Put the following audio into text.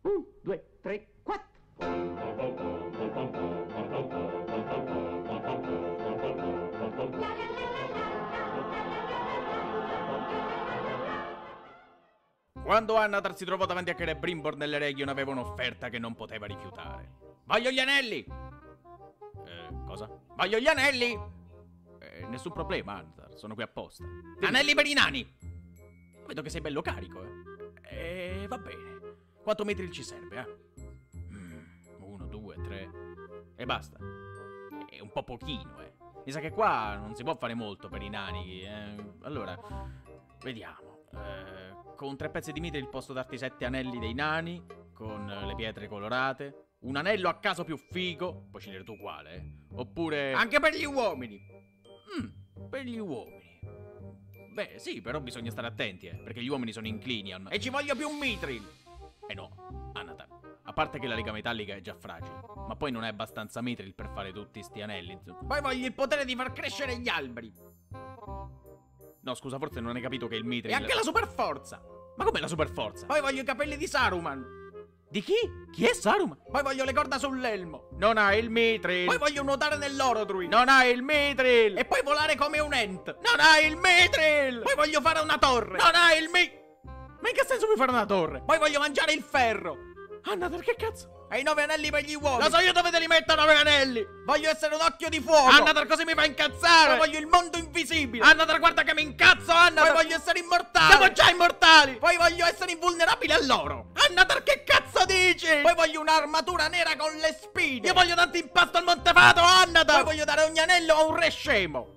1, 2, 3, 4. Quando Annatar si trovò davanti a Celebrimbor, nell'Eregion aveva un'offerta che non poteva rifiutare. Voglio gli anelli! Cosa? Voglio gli anelli! Nessun problema, Annatar, sono qui apposta. Anelli per i nani! Vedo che sei bello carico, va bene. Quanto metri ci serve, 1, 2, 3... E basta. È un po' pochino, Mi sa che qua non si può fare molto per i nani, Allora, vediamo. Con 3 pezzi di mithril posso darti 7 anelli dei nani, con le pietre colorate, un anello a caso più figo, puoi scegliere tu quale, Oppure... Anche per gli uomini! Per gli uomini. Beh, sì, però bisogna stare attenti, perché gli uomini sono inclini e ci voglio più mithril! No, Annatar, a parte che la riga metallica è già fragile, ma poi non è abbastanza mithril per fare tutti sti anelli, insomma. Poi voglio il potere di far crescere gli alberi! No, scusa, forse non hai capito che il mithril... E anche la super forza! Ma com'è la super forza? Poi voglio i capelli di Saruman! Di chi? Chi è Saruman? Poi voglio le corna sull'elmo! Non hai il mithril! Poi voglio nuotare nell'Orodruid! Non hai il mithril! E poi volare come un Ent! Non hai il mithril! Poi voglio fare una torre! Non hai il Ma in che senso vuoi fare una torre? Poi voglio mangiare il ferro! Annatar, che cazzo? E i 9 anelli per gli uomini! Lo so io dove te li metto 9 anelli! Voglio essere un occhio di fuoco! Annatar, così mi fa incazzare! Poi voglio il mondo invisibile! Annatar, guarda che mi incazzo, Annatar! Poi voglio essere immortale! Siamo già immortali! Poi voglio essere invulnerabile all'oro! Annatar, che cazzo dici? Poi voglio un'armatura nera con le spine! Io voglio tanto impasto al Montefato, Annatar! Poi voglio dare ogni anello a un re scemo!